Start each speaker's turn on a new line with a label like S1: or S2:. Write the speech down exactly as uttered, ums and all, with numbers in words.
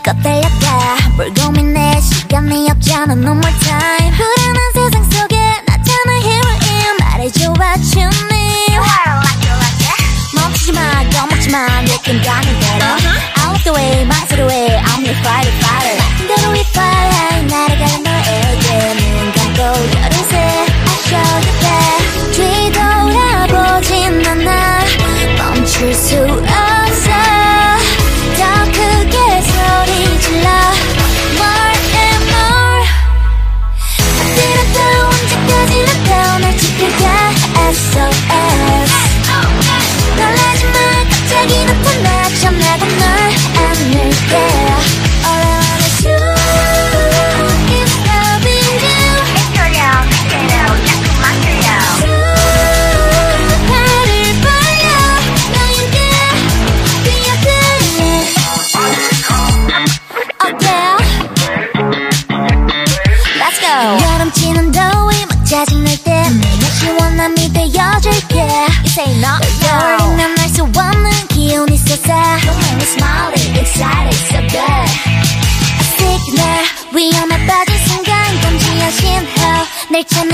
S1: 마음껏 달려가 뭘 고민해 시간이 없잖아 no more time 불안한 세상 속에 나타나 here I am 말해줘 what you need 멈추지마 겁먹지마 느낌 가는 대로 out the way 망설여해 I'm your fighter fighter 그대로 we fly 날아가는 너에게 눈 감고 열어세 I show you that 뒤돌아보진 않아 멈출 수 없어 더 크게 소리 질러 More and more 어디라도 언제까지라도 날 지킬게 S O S 놀라지마 갑자기 나타나 전화가 널 안을게 All I want is you is loving you It's your love, it's your love, 자꾸 맡겨요 나를 벌려 너에게 뛰어들래 Oh yeah Let's go 여름치는 더위 막 짜증날 때 내가 시원함이 되어줄게 You say no 떠올리면 알 수 없는 기운이 솟아 You make me smiling, excited, so good A signal 위험에 빠진 순간 감지한 신호 날 찾는